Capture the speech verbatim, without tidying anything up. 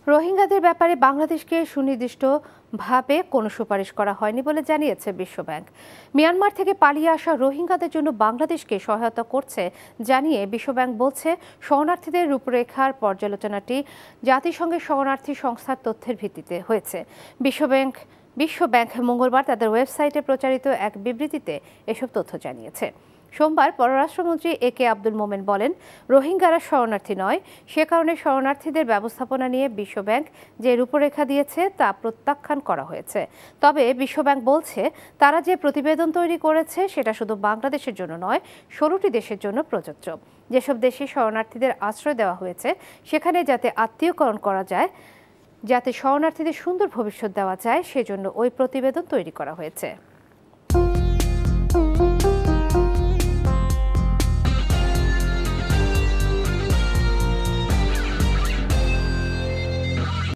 রোহিঙ্গাদের ব্যাপারে বাংলাদেশকে সুনির্দিষ্টভাবে কোনো সুপারিশ করা হয়নি বলে জানিয়েছে বিশ্বব্যাংক। মিয়ানমার থেকে পালিয়ে আসা রোহিঙ্গাদের জন্য বাংলাদেশকে সহায়তা করছে জানিয়ে বিশ্বব্যাংক বলছে, শরণার্থীদের রূপরেখার পর্যালোচনাটি জাতিসংঘের শরণার্থী সংস্থার তথ্যের ভিত্তিতে হয়েছে। বিশ্বব্যাংক বিশ্বব্যাংক মঙ্গলবার তাদের ওয়েবসাইটে প্রচারিত এক বিবৃতিতে এসব তথ্য জানিয়েছে। সোমবার পররাষ্ট্রমন্ত্রী এ কে আব্দুল মোমেন বলেন, রোহিঙ্গারা শরণার্থী নয়, সে কারণে শরণার্থীদের ব্যবস্থাপনা নিয়ে বিশ্বব্যাংক যে রূপরেখা দিয়েছে তা প্রত্যাখ্যান করা হয়েছে। তবে বিশ্বব্যাংক বলছে, তারা যে প্রতিবেদন তৈরি করেছে সেটা শুধু বাংলাদেশের জন্য নয়, ষোলোটি দেশের জন্য প্রযোজ্য। যেসব দেশে শরণার্থীদের আশ্রয় দেওয়া হয়েছে সেখানে যাতে আত্মীয়করণ করা যায়, যাতে শরণার্থীদের সুন্দর ভবিষ্যৎ দেওয়া যায়, সেজন্য ওই প্রতিবেদন তৈরি করা হয়েছে।